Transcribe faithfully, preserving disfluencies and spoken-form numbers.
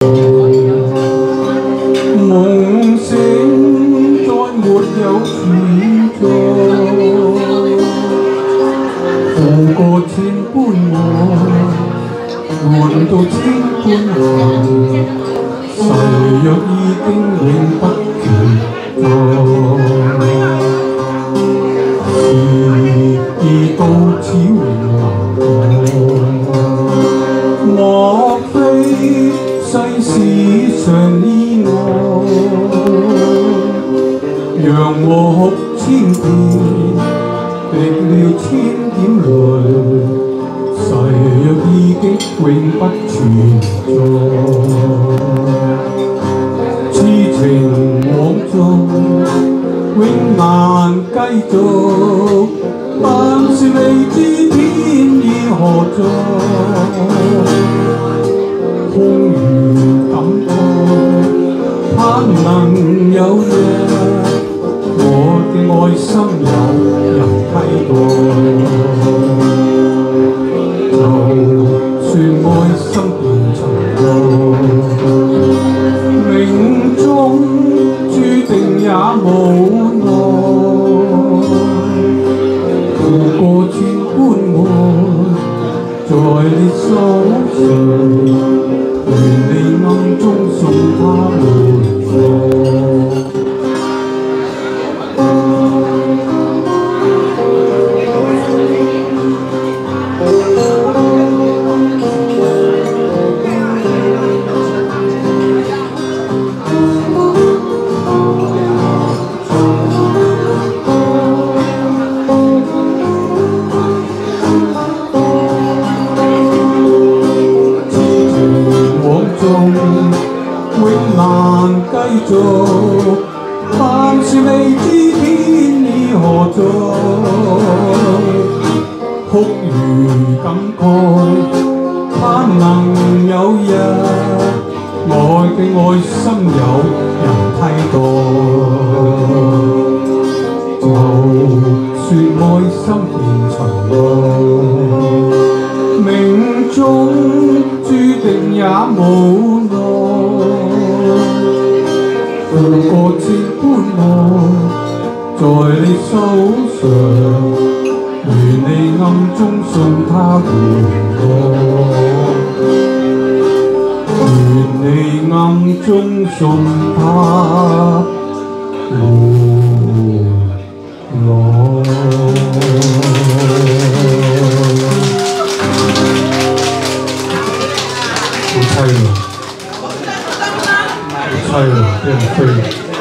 夢醒再沒有存在，渡過千般愛，換到千般恨，誓約已經永不存在。時已到此莫非世事常意外，讓我哭千遍，滴了千點淚，誓約已經永不存在。痴情往縱，永難繼續，但是未知天意何在。空餘感慨，盼能有日，我嘅愛心有人替代。就算愛心變塵埃，命中注定也無奈。渡過千般愛，在你手上。願你暗中送他回來。永難繼續，但是未知天意何在。哭如感慨，盼能有日，我嘅愛心有人替代。就算愛心變塵埃，命中注定也無奈。渡過千般愛，在你手上，願你暗中送他回來，願你暗中送他回來。好凄涼，好凄涼，俾人飛。